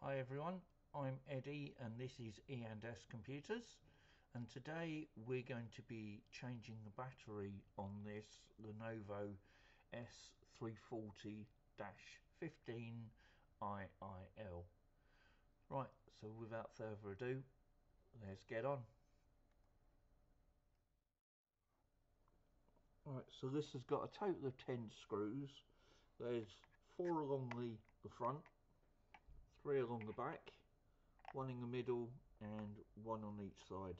Hi everyone, I'm Eddie and this is E&S Computers, and today we're going to be changing the battery on this Lenovo S340-15 IIL. Right, so without further ado, let's get on. Right, so this has got a total of 10 screws. There's 4 along the front, 3 along the back, 1 in the middle and 1 on each side.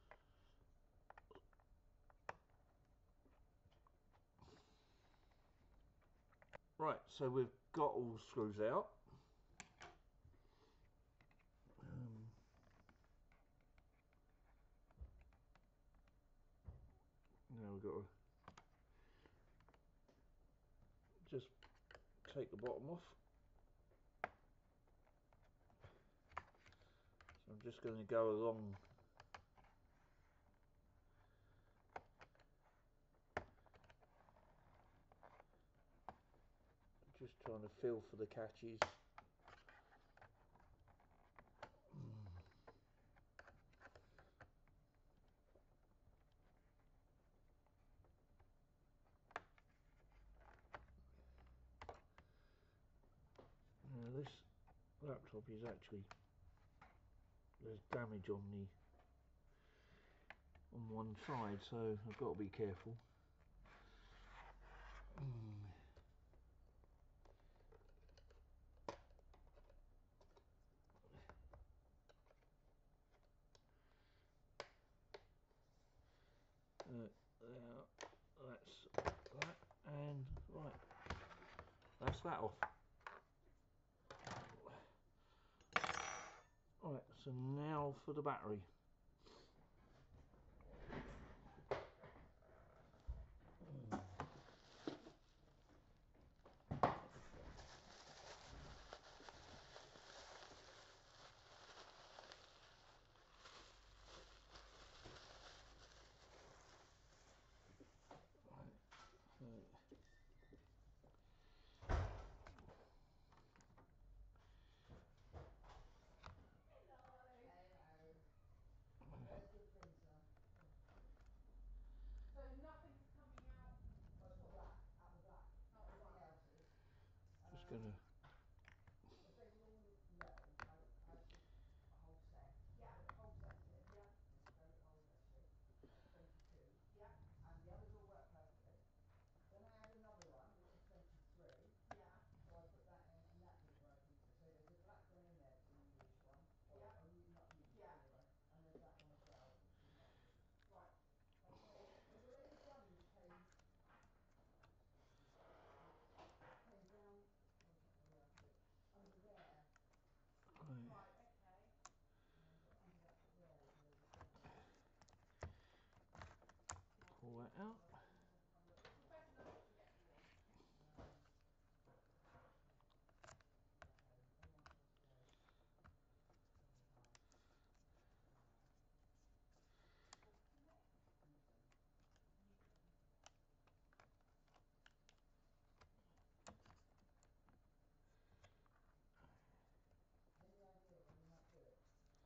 Right, so we've got all the screws out. Now we've got to just take the bottom off. So I'm just going to go along just trying to feel for the catches. Now this laptop is actually, there's damage on one side, so I've got to be careful. That's that, and right, that's that off. Right, so now for the battery. So nothing's coming out. Oh, it's got black, out the black. Everything else is. Just gonna. It's basically all level. I took a whole set. Yeah. I put the whole set in. Yeah. It's very old actually. At 22. Yeah. And the others all work perfectly. Then I had another one which is 23. Yeah. So I put that in and that didn't work either. So there's a black one in there, it's a newish one. Or, yeah. Or not used, yeah. Anyway. And there's that one as well, which is not used. Right. Okay. Has the lady done this page? Came down, oh, yeah, I put it under there. Right. Right, okay. Under that bit there is where the stuff is. Pull that out. It's the best number to get you on. Everyone says great. All the time. What's the name? Newton. Newton. Any idea when you might do it?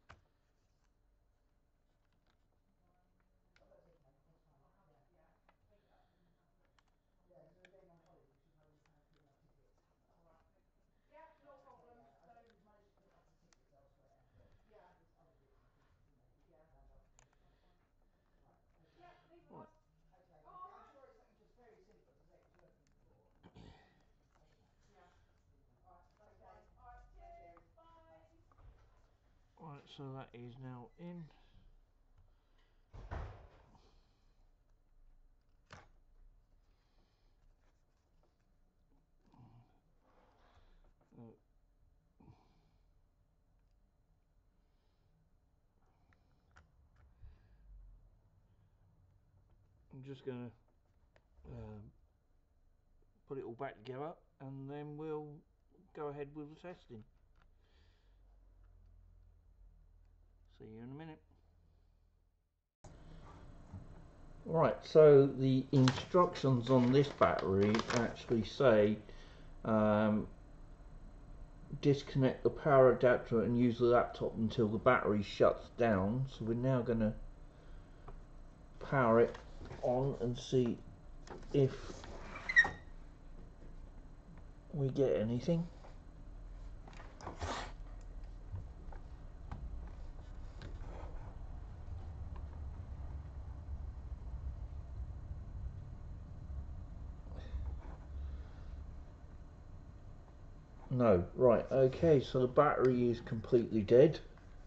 Oh, that's okay, that's fine. I'll have, yeah, take it up and have a look. Yeah, because we're going on holiday, we should probably try and pick up tickets. Alright, okay. Yeah, no problem. Yeah, I So, think we've managed to pick up the tickets elsewhere, but yeah, there's other bits and pieces, you know, we yeah, round up to. that's fine. No problem. Right, okay. Yeah, leave it Right. with us. Okay, thank you. I'm Alright. sure it's something just very simple, as I say, it was working before. Okay. Yeah, Alright, that's okay. fine. Alright, Thank you. cheers, bye. Right, so that is now in. I'm just gonna put it all back together and then we'll go ahead with the testing. See you in a minute. Right, so the instructions on this battery actually say disconnect the power adapter and use the laptop until the battery shuts down. So we're now going to power it on and see if we get anything. No, right, okay, so the battery is completely dead.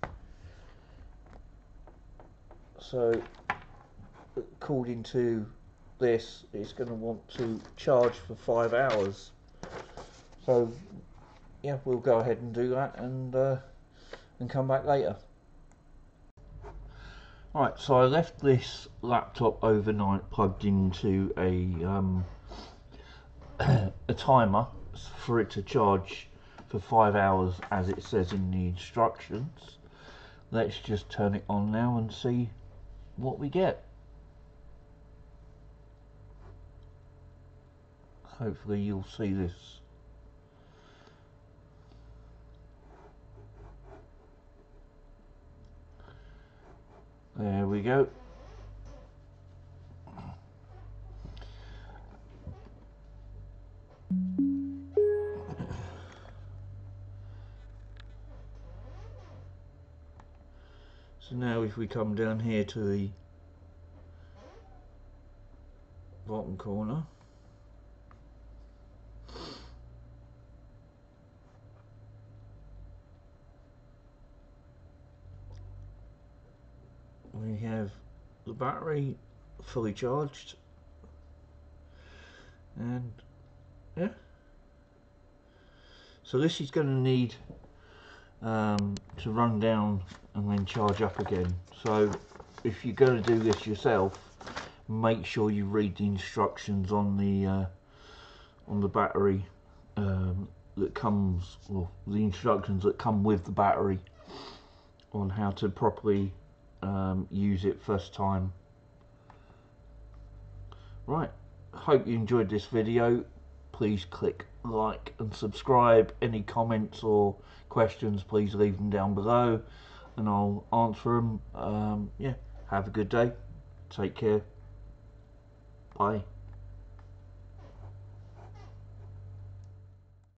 So according to this, it's going to want to charge for 5 hours. So yeah, we'll go ahead and do that and come back later. Right, so I left this laptop overnight plugged into a timer for it to charge for 5 hours as it says in the instructions. Let's just turn it on now and see what we get. Hopefully you'll see this. There we go. So now if we come down here to the bottom corner, we have the battery fully charged, and yeah, so this is going to need to run down and then charge up again. So if you're going to do this yourself, make sure you read the instructions on the battery that comes, or the instructions that come with the battery on how to properly use it first time. Right, hope you enjoyed this video. Please click like and subscribe. Any comments or questions, please leave them down below and I'll answer them. Yeah, have a good day. Take care. Bye.